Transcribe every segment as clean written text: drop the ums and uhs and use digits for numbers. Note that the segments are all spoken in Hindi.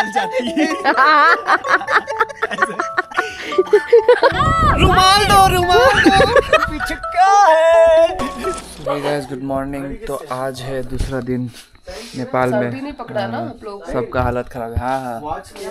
निकल जाती है। रुमाल दो पीछे क्या है। Hey guys, good morning. तो आज है दूसरा दिन नेपाल में। नहीं पकड़ा ना आप लोग को। सबका हालत खराब है। हाँ।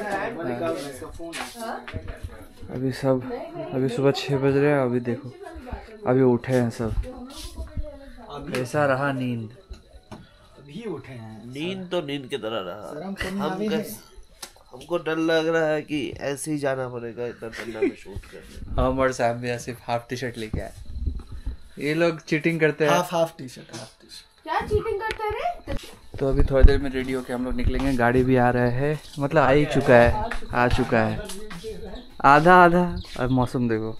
अभी सुबह 6 बज रहे हैं। अभी देखो, अभी उठे हैं सब। ऐसा रहा नींद। अभी उठे हैं। नींद तो नींद की तरह रहा। हमको डर लग रहा है कि ऐसे ही जाना पड़ेगा इतना ठंडा में शूट करने। हम और सैम भी सिर्फ हाफ टी शर्ट लेके आए। ये लोग चीटिंग करते हैं। Half T shirt. क्या चीटिंग करते रे? तो अभी थोड़ी देर में रेडी होके हम लोग निकलेंगे। गाड़ी भी आ रहा है, मतलब आ चुका है आधा। और मौसम देखो,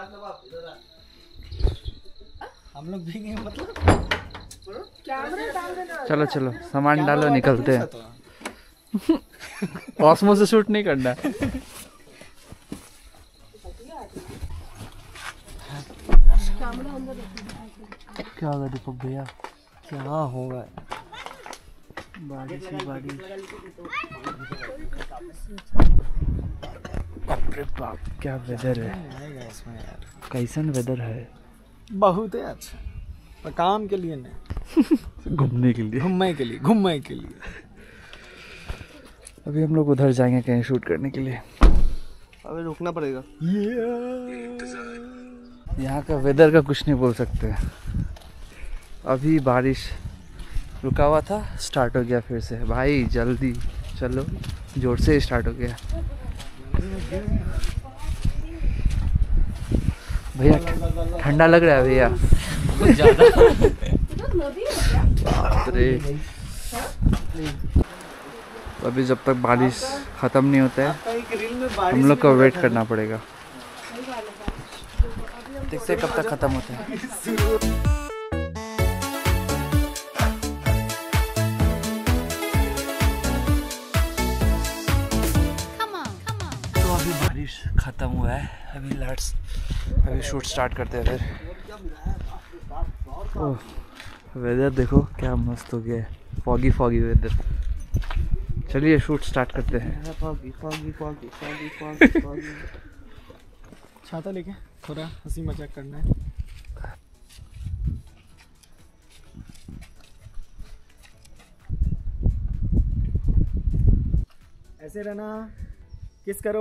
हम लोग भीगे मतलब। चलो सामान डालो, निकलते हैं। ऑस्मो से शूट नहीं करना। क्या होगा दीपक भैया? क्या होगा? बारिश। बाप क्या वेदर है इसमें यार। कैसन वेदर है? बहुत है अच्छा, पर काम के लिए नहीं, घूमने के लिए। अभी हम लोग उधर जाएंगे कहीं शूट करने के लिए। अभी रुकना पड़ेगा। यहाँ का वेदर का कुछ नहीं बोल सकते। अभी बारिश रुका हुआ था, स्टार्ट हो गया फिर से। भाई जल्दी चलो, जोर से स्टार्ट हो गया। भैया ठंडा लग रहा है भैया? कुछ ज्यादा। बाप रे। अभी जब तक बारिश खत्म नहीं होता है हम लोग को वेट करना पड़ेगा। देखते कब तक खत्म होता है। तो अभी बारिश खत्म हुआ है। अभी शूट स्टार्ट करते हैं फिर। ओह, वेदर देखो क्या मस्त हो गया है। Foggy weather. चलिए शूट स्टार्ट करते हैं। छाता लेके थोड़ा हंसी मजाक करना है। ऐसे रहना, किस करो,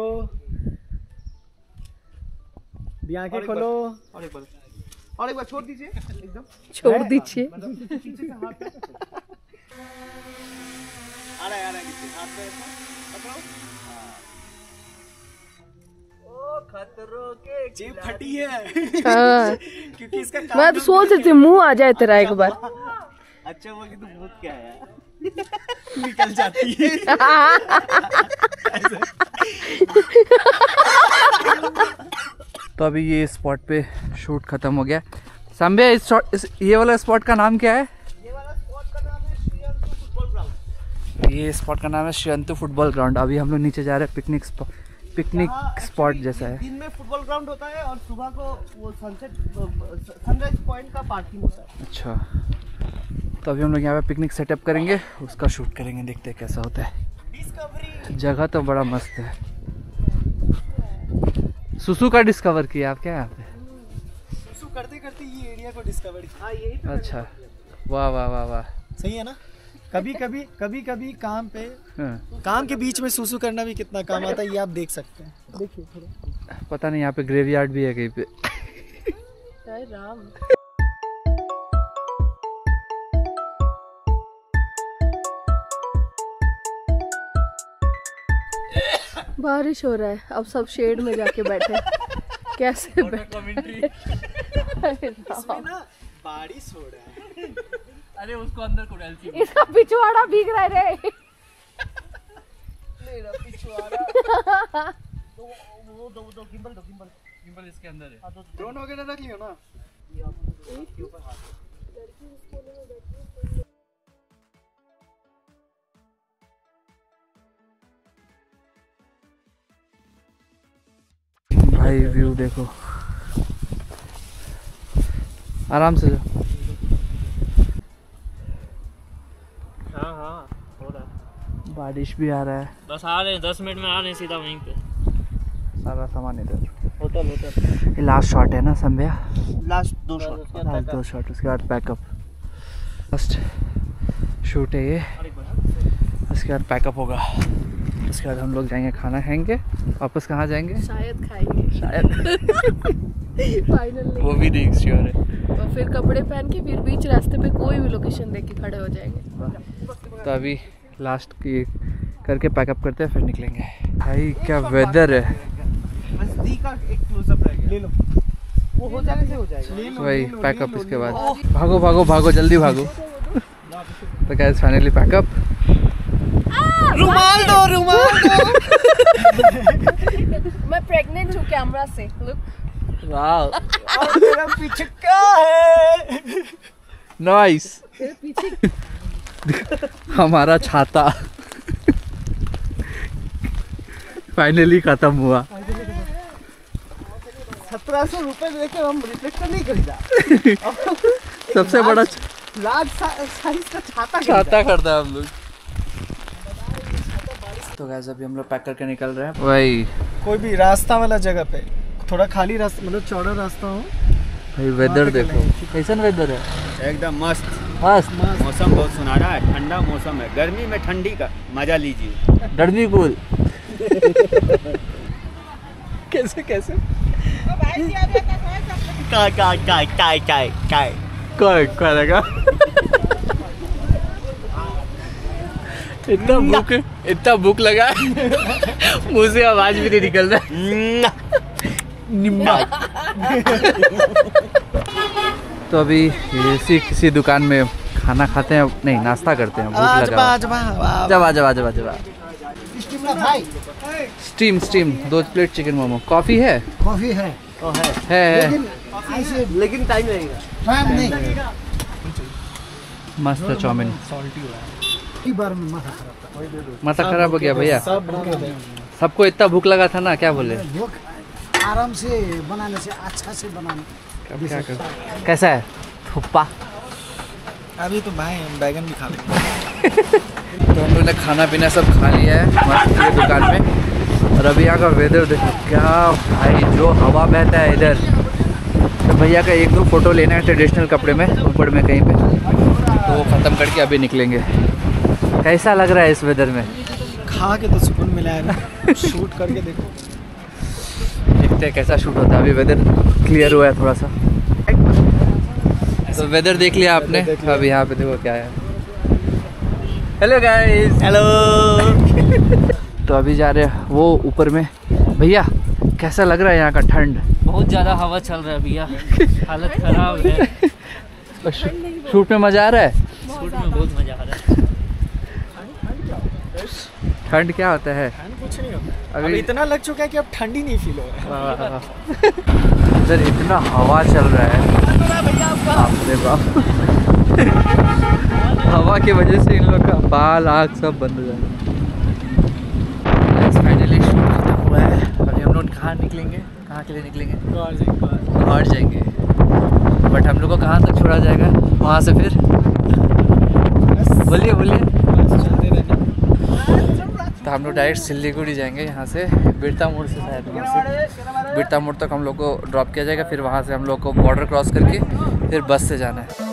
भी आंखें खोलो। और एक बार छोड़ दीजिए, एकदम छोड़ दीजिए। आ रहा है हाथ पे ऐसा पकड़ो। ओ खतरों के जेब फटी है। हाँ। क्योंकि इसका मैं तो सोच रही थी मुंह आ जाए तेरा एक बार। अच्छा वो कि तू भूत क्या है निकल जाती है। तो अभी ये स्पॉट पे शूट खत्म हो गया। संबे ये वाला स्पॉट का नाम क्या है? ये स्पॉट का नाम है श्रीयंतु फुटबॉल ग्राउंड। अभी हम लोग नीचे जा रहे हैं। पिकनिक स्पॉट जैसा है। दिन में फुटबॉल ग्राउंड होता है और सुबह को वो सनराइज पॉइंट का पार्किंग होता है। अच्छा, तो अभी हम लोग यहाँ पे पिकनिक सेटअप करेंगे, उसका शूट करेंगे। देखते हैं कैसा होता है। जगह तो बड़ा मस्त है। सुसु का डिस्कवर किया आप क्या यहाँ पे? सुसु करते ये एरिया को डिस्कवर किया। यही तो। अच्छा, वाह। सही है ना। कभी काम पे काम के बीच में सुसु करना भी कितना काम आता है, ये आप देख सकते हैं। देखिए थोड़ा। पता नहीं यहाँ पे ग्रेवयार्ड भी है कहीं पे। राम। बारिश हो रहा है, अब सब शेड में जाके बैठे। कैसे बैठे? इसमें ना बारिश हो रहा है। अरे उसको अंदर को डाल। इसका पिछवाड़ा भीग रहा है रे। मेरा पिछवाड़ा। दो गिम्बल इसके अंदर है। ड्रोन वगैरह रख लियो ना। भाई व्यू देखो, आराम से जाओ। हाँ हो रहा। बारिश भी आ रहा है, बस आ रहे हैं 10 मिनट में आ रहे हैं सीधा वहीं पे। सारा सामान इधर। होटल ये लास्ट शॉट है ना Sandhya? Last 2 shot. Last 2 shot, उसके बाद पैकअप। फर्स्ट शूट है ये, उसके बाद पैकअप होगा। उसके बाद हम लोग जाएंगे, खाना खाएंगे, वापस कहाँ जाएंगे? शायद खाएंगे, शायद फाइनल वो भी नहीं श्योर है। और फिर कपड़े पहन के फिर बीच रास्ते पे कोई भी लोकेशन देख के खड़े हो जाएंगे। तो अभी लास्ट की करके पैकअप करते हैं, फिर निकलेंगे। भाई क्या वेदर है। बस दी का एक क्लोजअप रह गया, ले लो, वो हो जाने से हो जाएगा। वही पैकअप, इसके बाद भागो भागो भागो, जल्दी भागो। तो गाइस फाइनली पैकअप। रुमाल दो, रुमाल दो। मैं प्रेग्नेंट हूँ कैमरा से, लुक। वाओ, मेरा पीछे क्या है? नाइस। पीछे हमारा छाता फाइनली खत्म हुआ। 1700 रुपए देके हम रिफ्लेक्टर नहीं खरीदा। सबसे बड़ा लार्ज साइज का छाता छाता खरीदा हम लोग। तो गाइस अभी हम लोग पैक करके निकल रहे हैं। वही कोई भी रास्ता वाला जगह पे, थोड़ा खाली रास्ता, मतलब चौड़ा रास्ता हो। भाई वेदर देखो, कैसन वेदर है, एकदम मस्त। मस्त। मौसम बहुत सुनहरा है, ठंडा मौसम है, गर्मी में ठंडी का मजा लीजिए। डरनी कूल। कैसे कैसे? क्या लगा? इतना भूख लगा मुंह से आवाज भी नहीं निकल रहा। तो अभी किसी दुकान में खाना खाते हैं, नहीं नाश्ता करते हैं, भूख लगा। जब steam 2 plate chicken momo. Coffee है? कॉफी है, है। लेकिन टाइम लगेगा। टाइम नहीं। मस्त है चाउमीन। बार में माथा खराब हो गया भैया। सब सबको इतना भूख लगा था ना, क्या बोले? भूख आराम से बनाने से, अच्छा से बनाने। क्या कर, कैसा है थुप्पा? अभी तो भाई हम बैगन भी खा लेंगे। तो हम लोग ने खाना पीना सब खा लिया है मस्त ये दुकान में। और अभी यहाँ का वेदर देखो क्या भाई, जो हवा बहता है इधर। तो भैया का 1-2 फोटो लेना है ट्रेडिशनल कपड़े में, ऊपर में कहीं पे, तो वो ख़त्म करके अभी निकलेंगे। कैसा लग रहा है इस वेदर में? खा के तो सुकून मिला है। शूट करके देखो, देखते हैं कैसा शूट होता है। अभी वेदर क्लियर हुआ है थोड़ा सा, तो वेदर देख लिया आपने। अभी यहाँ पे देखो क्या है। Hello guys. हेलो। तो अभी जा रहे हैं वो ऊपर में। भैया कैसा लग रहा है यहाँ का ठंड? बहुत ज़्यादा हवा चल रहा है भैया, हालत खराब है। शूट में मज़ा आ रहा है? शूट में बहुत मज़ा आ रहा है। ठंड क्या होता है? कुछ नहीं होता। अभी इतना लग चुका है कि अब ठंडी नहीं फील हो रहा है। इधर इतना हवा चल रहा है, बाप रे बाप। हवा की वजह से इन लोग का बाल आँख सब बंद हो जाए। फाइनली शूट खत्म हुआ है। अभी हम लोग कहाँ निकलेंगे? कहाँ के लिए निकलेंगे? घर जाएंगे। बट हम लोग को कहाँ तक छोड़ा जाएगा वहाँ से? फिर बोलिए तो हम लोग डायरेक्ट सिल्लीगुड़ी जाएंगे यहाँ से, बिरता मोड़ से शायद। वहाँ से बिरता मोड़ तक हम लोग को ड्रॉप किया जाएगा, फिर वहाँ से हम लोग को बॉर्डर क्रॉस करके फिर बस से जाना है।